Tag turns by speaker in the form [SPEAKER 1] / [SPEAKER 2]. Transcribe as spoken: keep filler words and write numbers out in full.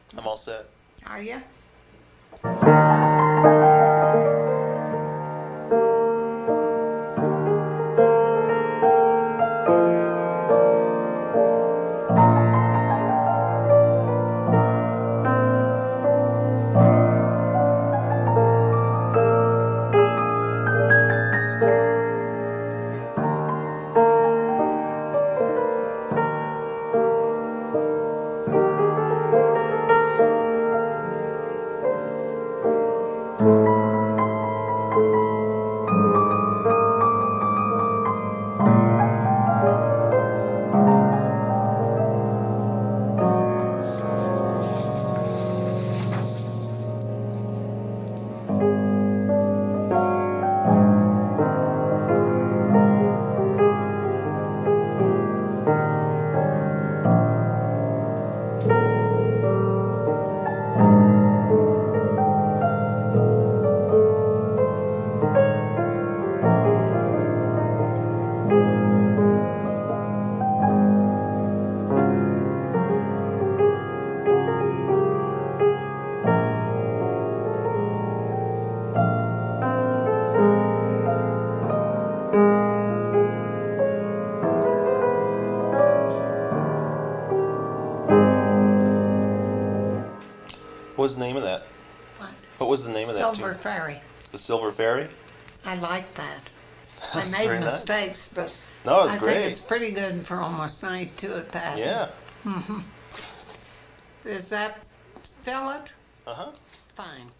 [SPEAKER 1] I'm all set.
[SPEAKER 2] Are you?
[SPEAKER 1] What was the name of that?
[SPEAKER 2] What?
[SPEAKER 1] What was the name of that
[SPEAKER 2] Silver
[SPEAKER 1] tune?
[SPEAKER 2] Fairy.
[SPEAKER 1] The Silver Fairy?
[SPEAKER 2] I like that. I
[SPEAKER 1] That's
[SPEAKER 2] made
[SPEAKER 1] very nice.
[SPEAKER 2] mistakes, but
[SPEAKER 1] No, it was
[SPEAKER 2] I
[SPEAKER 1] great.
[SPEAKER 2] think it's pretty good for almost ninety-two at that.
[SPEAKER 1] Yeah.
[SPEAKER 2] Mm-hmm. Is that fill it?
[SPEAKER 1] Uh-huh.
[SPEAKER 2] Fine.